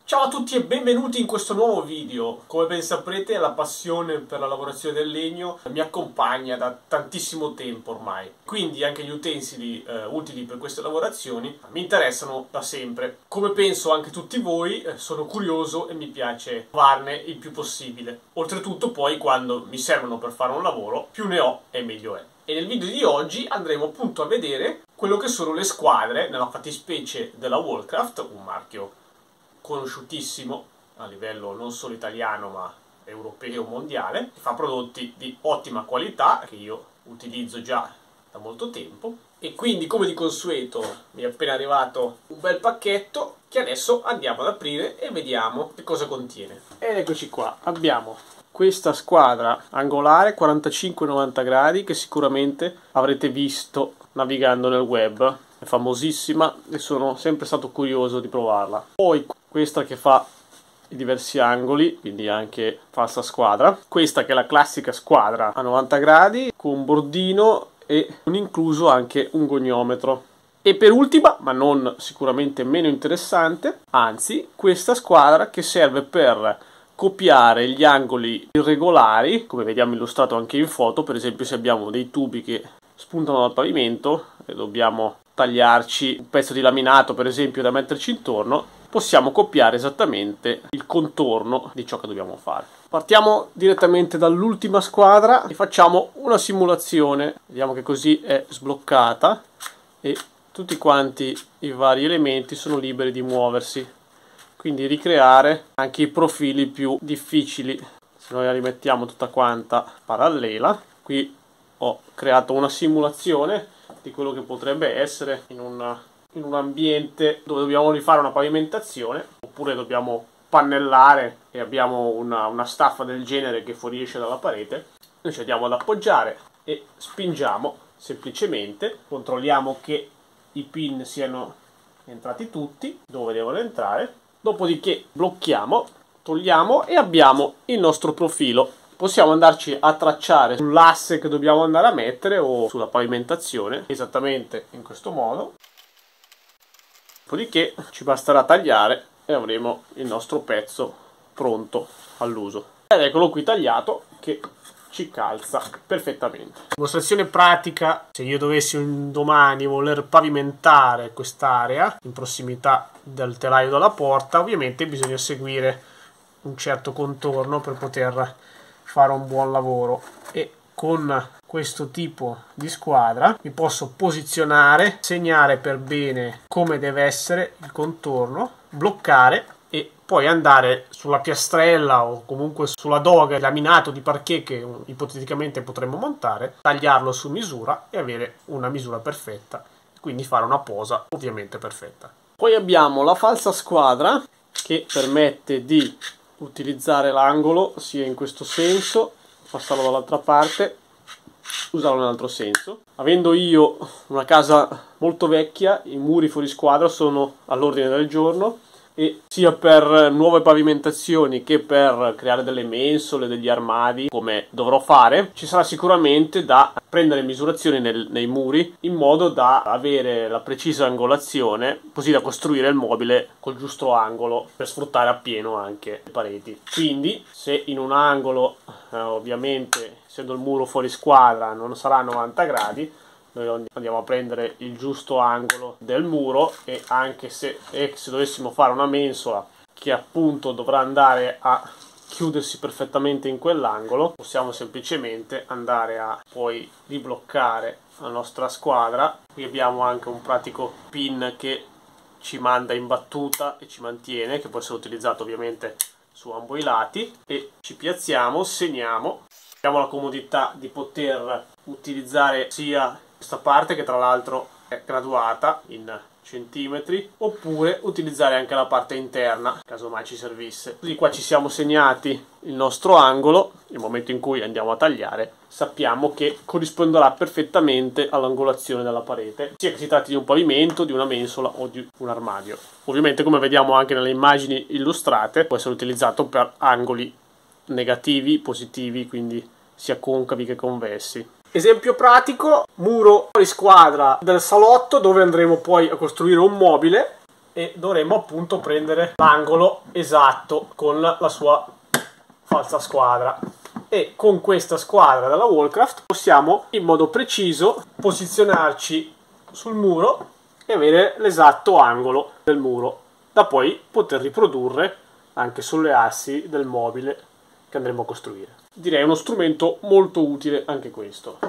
Ciao a tutti e benvenuti in questo nuovo video. Come ben saprete, la passione per la lavorazione del legno mi accompagna da tantissimo tempo ormai. Quindi anche gli utensili utili per queste lavorazioni mi interessano da sempre. Come penso anche tutti voi, sono curioso e mi piace farne il più possibile. Oltretutto poi quando mi servono per fare un lavoro, più ne ho e meglio è. E nel video di oggi andremo appunto a vedere quello che sono le squadre, nella fattispecie della Wallcraft, un marchio conosciutissimo a livello non solo italiano ma europeo, mondiale, che fa prodotti di ottima qualità che io utilizzo già da molto tempo. E quindi, come di consueto, mi è appena arrivato un bel pacchetto che adesso andiamo ad aprire e vediamo che cosa contiene. Ed eccoci qua, abbiamo questa squadra angolare 45-90 gradi che sicuramente avrete visto navigando nel web. È famosissima e sono sempre stato curioso di provarla. Poi questa che fa i diversi angoli, quindi anche falsa squadra. Questa che è la classica squadra a 90 gradi con un bordino e un incluso anche un goniometro. E per ultima, ma non sicuramente meno interessante, anzi, questa squadra che serve per copiare gli angoli irregolari, come vediamo illustrato anche in foto. Per esempio, se abbiamo dei tubi che spuntano dal pavimento e dobbiamo tagliarci un pezzo di laminato, per esempio, da metterci intorno, possiamo copiare esattamente il contorno di ciò che dobbiamo fare. Partiamo direttamente dall'ultima squadra e facciamo una simulazione. Vediamo che così è sbloccata e tutti quanti i vari elementi sono liberi di muoversi, quindi ricreare anche i profili più difficili. Se noi la rimettiamo tutta quanta parallela, qui ho creato una simulazione di quello che potrebbe essere in un ambiente dove dobbiamo rifare una pavimentazione, oppure dobbiamo pannellare e abbiamo una staffa del genere che fuoriesce dalla parete. Noi ci andiamo ad appoggiare e spingiamo semplicemente, controlliamo che i pin siano entrati tutti dove devono entrare, dopodiché blocchiamo, togliamo e abbiamo il nostro profilo. Possiamo andarci a tracciare sull'asse che dobbiamo andare a mettere o sulla pavimentazione, esattamente in questo modo. Dopodiché ci basterà tagliare e avremo il nostro pezzo pronto all'uso. Ed eccolo qui tagliato che ci calza perfettamente. Dimostrazione pratica: se io dovessi un domani voler pavimentare quest'area in prossimità del telaio della porta, ovviamente bisogna seguire un certo contorno per poter fare un buon lavoro, e con questo tipo di squadra mi posso posizionare, segnare per bene come deve essere il contorno, bloccare e poi andare sulla piastrella o comunque sulla doga, il laminato di parquet che ipoteticamente potremmo montare, tagliarlo su misura e avere una misura perfetta, quindi fare una posa ovviamente perfetta. Poi abbiamo la falsa squadra che permette di utilizzare l'angolo sia in questo senso, passarlo dall'altra parte, usarlo nell'altro senso. Avendo io una casa molto vecchia, i muri fuori squadra sono all'ordine del giorno, e sia per nuove pavimentazioni che per creare delle mensole, degli armadi, come dovrò fare, ci sarà sicuramente da prendere misurazioni nei muri in modo da avere la precisa angolazione, così da costruire il mobile col giusto angolo per sfruttare appieno anche le pareti. Quindi se in un angolo, ovviamente essendo il muro fuori squadra, non sarà a 90 gradi, noi andiamo a prendere il giusto angolo del muro, e anche se dovessimo fare una mensola che appunto dovrà andare a chiudersi perfettamente in quell'angolo, possiamo semplicemente andare a poi ribloccare la nostra squadra. Qui abbiamo anche un pratico pin che ci manda in battuta e ci mantiene, che può essere utilizzato ovviamente su ambo i lati, e ci piazziamo, segniamo. Abbiamo la comodità di poter utilizzare sia questa parte, che tra l'altro è graduata in centimetri, oppure utilizzare anche la parte interna caso mai ci servisse. Così qua ci siamo segnati il nostro angolo, nel momento in cui andiamo a tagliare sappiamo che corrisponderà perfettamente all'angolazione della parete, sia che si tratti di un pavimento, di una mensola o di un armadio. Ovviamente, come vediamo anche nelle immagini illustrate, può essere utilizzato per angoli negativi, positivi, quindi sia concavi che convessi. Esempio pratico: muro fuori squadra del salotto dove andremo poi a costruire un mobile, e dovremo appunto prendere l'angolo esatto con la sua falsa squadra. E con questa squadra dalla Wallcraft possiamo in modo preciso posizionarci sul muro e avere l'esatto angolo del muro, da poi poter riprodurre anche sulle assi del mobile che andremo a costruire. Direi uno strumento molto utile anche questo.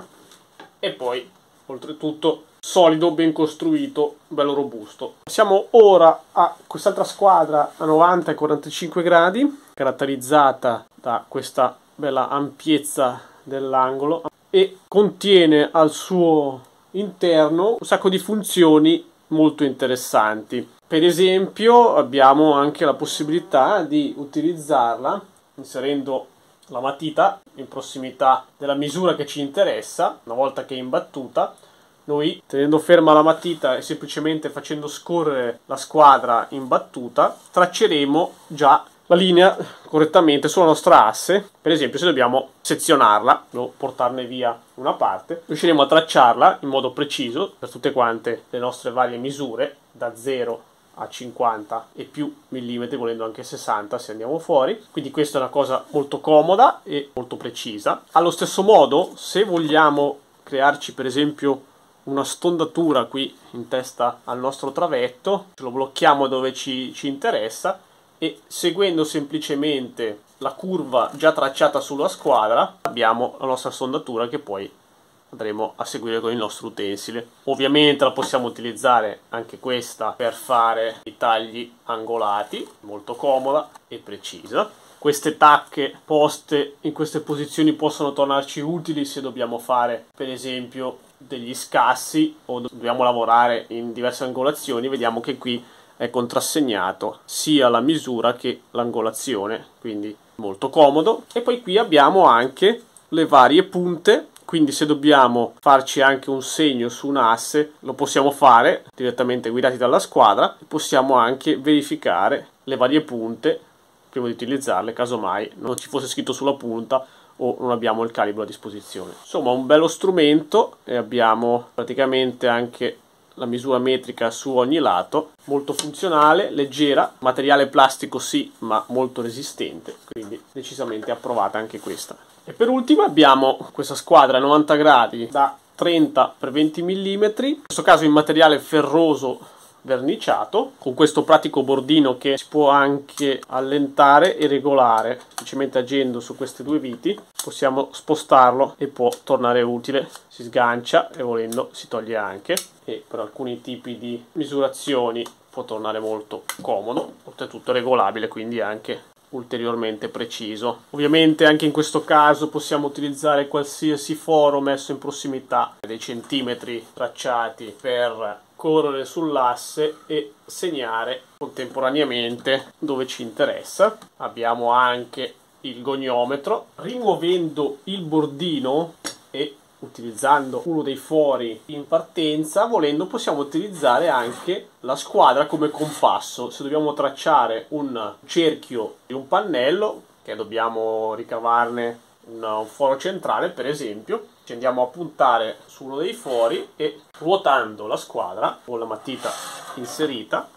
E poi, oltretutto, solido, ben costruito, bello robusto. Passiamo ora a quest'altra squadra a 90 e 45 gradi, caratterizzata da questa bella ampiezza dell'angolo e contiene al suo interno un sacco di funzioni molto interessanti. Per esempio abbiamo anche la possibilità di utilizzarla inserendo la matita in prossimità della misura che ci interessa. Una volta che è imbattuta, noi, tenendo ferma la matita e semplicemente facendo scorrere la squadra imbattuta, tracceremo già la linea correttamente sulla nostra asse. Per esempio, se dobbiamo sezionarla o portarne via una parte, riusciremo a tracciarla in modo preciso per tutte quante le nostre varie misure, da 0 a 50 e più millimetri, volendo anche 60 se andiamo fuori. Quindi questa è una cosa molto comoda e molto precisa. Allo stesso modo, se vogliamo crearci per esempio una stondatura qui in testa al nostro travetto, ce lo blocchiamo dove ci interessa e seguendo semplicemente la curva già tracciata sulla squadra abbiamo la nostra stondatura che poi andremo a seguire con il nostro utensile. Ovviamente la possiamo utilizzare anche questa per fare i tagli angolati, molto comoda e precisa. Queste tacche poste in queste posizioni possono tornarci utili se dobbiamo fare per esempio degli scassi o dobbiamo lavorare in diverse angolazioni. Vediamo che qui è contrassegnato sia la misura che l'angolazione, quindi molto comodo. E poi qui abbiamo anche le varie punte, quindi se dobbiamo farci anche un segno su un asse lo possiamo fare direttamente guidati dalla squadra. Possiamo anche verificare le varie punte prima di utilizzarle, casomai non ci fosse scritto sulla punta o non abbiamo il calibro a disposizione. Insomma, un bello strumento e abbiamo praticamente anche la misura metrica su ogni lato, molto funzionale, leggera, materiale plastico sì, ma molto resistente, quindi decisamente approvata anche questa. E per ultimo abbiamo questa squadra a 90 gradi da 30 x 20 mm, in questo caso in materiale ferroso verniciato, con questo pratico bordino che si può anche allentare e regolare semplicemente agendo su queste due viti. Possiamo spostarlo e può tornare utile, si sgancia e volendo si toglie anche, e per alcuni tipi di misurazioni può tornare molto comodo, oltretutto regolabile, quindi anche ulteriormente preciso. Ovviamente anche in questo caso possiamo utilizzare qualsiasi foro messo in prossimità dei centimetri tracciati per correre sull'asse e segnare contemporaneamente dove ci interessa. Abbiamo anche il goniometro. Rimuovendo il bordino e utilizzando uno dei fori in partenza, volendo possiamo utilizzare anche la squadra come compasso. Se dobbiamo tracciare un cerchio di un pannello, che dobbiamo ricavarne un foro centrale per esempio, ci andiamo a puntare su uno dei fori e ruotando la squadra con la matita inserita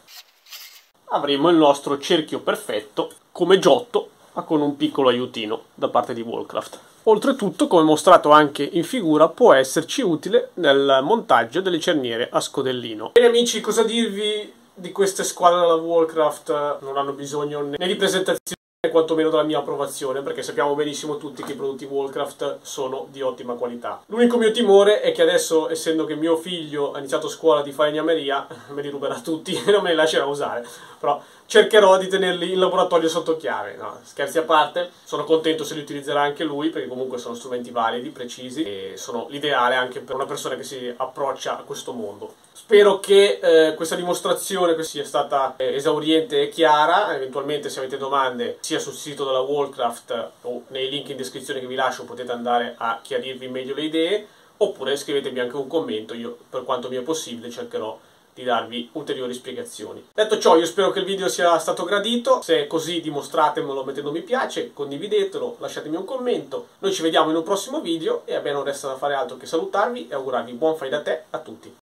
avremo il nostro cerchio perfetto come giotto, ma con un piccolo aiutino da parte di Wallcraft. Oltretutto, come mostrato anche in figura, può esserci utile nel montaggio delle cerniere a scodellino. Bene amici, cosa dirvi di queste squadre della Wallcraft? Non hanno bisogno né di presentazione né quantomeno della mia approvazione, perché sappiamo benissimo tutti che i prodotti Wallcraft sono di ottima qualità. L'unico mio timore è che adesso, essendo che mio figlio ha iniziato scuola di falegnameria, me li ruberà tutti e non me li lascerà usare. Però cercherò di tenerli in laboratorio sotto chiave. No, scherzi a parte, sono contento se li utilizzerà anche lui, perché comunque sono strumenti validi, precisi e sono l'ideale anche per una persona che si approccia a questo mondo. Spero che questa dimostrazione sia stata esauriente e chiara. Eventualmente, se avete domande sia sul sito della Wallcraft o nei link in descrizione che vi lascio, potete andare a chiarirvi meglio le idee, oppure scrivetemi anche un commento. Io, per quanto mi è possibile, cercherò di darvi ulteriori spiegazioni. Detto ciò, io spero che il video sia stato gradito. Se è così, dimostratemelo mettendo mi piace, condividetelo, lasciatemi un commento. Noi ci vediamo in un prossimo video e a me non resta da fare altro che salutarvi e augurarvi buon fai da te a tutti.